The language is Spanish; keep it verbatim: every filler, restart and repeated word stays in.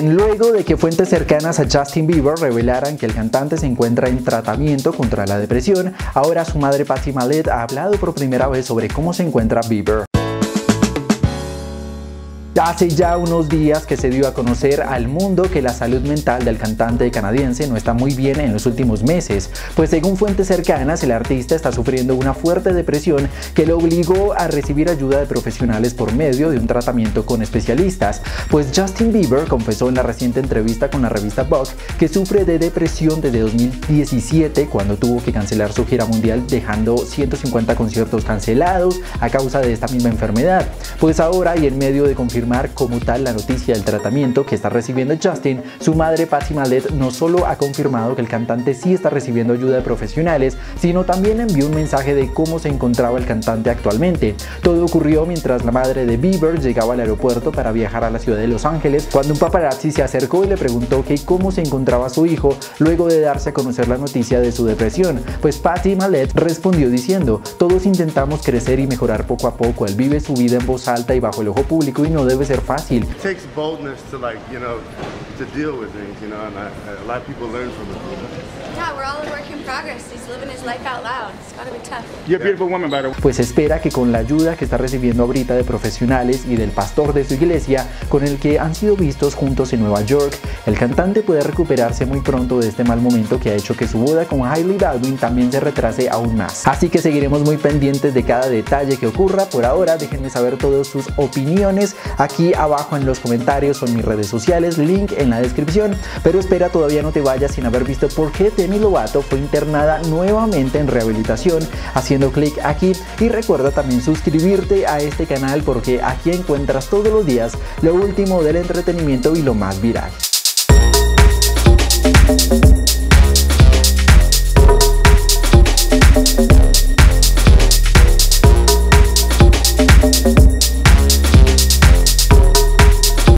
Luego de que fuentes cercanas a Justin Bieber revelaran que el cantante se encuentra en tratamiento contra la depresión, ahora su madre Patty Malet ha hablado por primera vez sobre cómo se encuentra Bieber. Hace ya unos días que se dio a conocer al mundo que la salud mental del cantante canadiense no está muy bien en los últimos meses, pues según fuentes cercanas el artista está sufriendo una fuerte depresión que lo obligó a recibir ayuda de profesionales por medio de un tratamiento con especialistas, pues Justin Bieber confesó en la reciente entrevista con la revista Vogue que sufre de depresión desde dos mil diecisiete, cuando tuvo que cancelar su gira mundial dejando ciento cincuenta conciertos cancelados a causa de esta misma enfermedad. Pues ahora, y en medio de confirmar como tal la noticia del tratamiento que está recibiendo Justin, su madre Patty Malet no solo ha confirmado que el cantante sí está recibiendo ayuda de profesionales, sino también envió un mensaje de cómo se encontraba el cantante actualmente. Todo ocurrió mientras la madre de Bieber llegaba al aeropuerto para viajar a la ciudad de Los Ángeles, cuando un paparazzi se acercó y le preguntó que cómo se encontraba su hijo luego de darse a conocer la noticia de su depresión. Pues Patty Malet respondió diciendo: "Todos intentamos crecer y mejorar poco a poco. Él vive su vida en voz alta y bajo el ojo público y no debe ser fácil. It takes boldness to like, you know, to deal with things, you know, and I, a lot of people learn from it. Yeah, we're all a work in progress. He's living his life out loud. It's gotta be tough. You're a beautiful woman, by the way." Pues espera que con la ayuda que está recibiendo ahorita de profesionales y del pastor de su iglesia, con el que han sido vistos juntos en Nueva York, el cantante puede recuperarse muy pronto de este mal momento que ha hecho que su boda con Hailey Baldwin también se retrase aún más. Así que seguiremos muy pendientes de cada detalle que ocurra. Por ahora, déjenme saber todas sus opiniones aquí abajo en los comentarios o en mis redes sociales, link en la descripción. Pero espera, todavía no te vayas sin haber visto por qué Demi Lovato fue internada nuevamente en rehabilitación, haciendo clic aquí, y recuerda también suscribirte a este canal porque aquí encuentras todos los días lo último del entretenimiento y lo más viral.